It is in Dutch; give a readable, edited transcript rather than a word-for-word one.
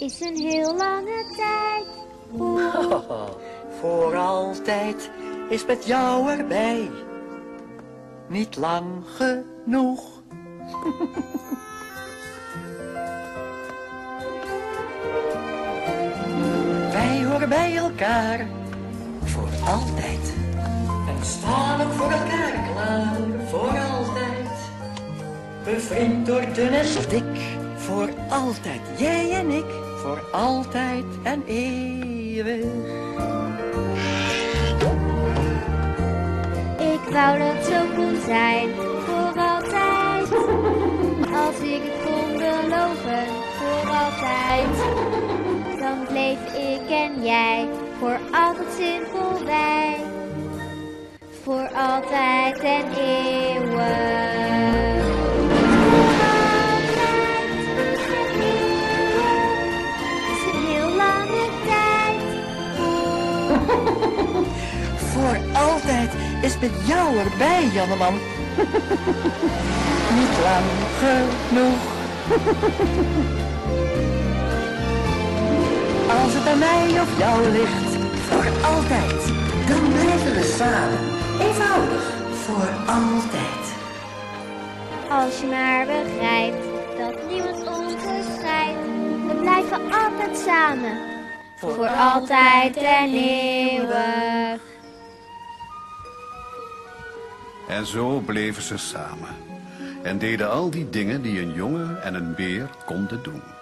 is een heel lange tijd. Voor altijd is met jou erbij niet lang genoeg. Wij horen bij elkaar voor altijd en staan ook voor elkaar klaar voor altijd. Bevriend door dun en dik, voor altijd. Jij en ik, voor altijd en eeuwig. Ik wou dat zo kon zijn, voor altijd. Als ik het kon beloven, voor altijd. Dan bleef ik en jij, voor altijd simpel wij. Voor altijd en eeuwig. Voor altijd is met jou erbij, Janneman. Niet lang genoeg. Als het aan mij of jou ligt, voor altijd, dan blijven we samen. Eenvoudig, voor altijd. Als je maar begrijpt dat niemand ons scheidt, we blijven altijd samen. Voor altijd en eeuwig. En zo bleven ze samen en deden al die dingen die een jongen en een beer konden doen.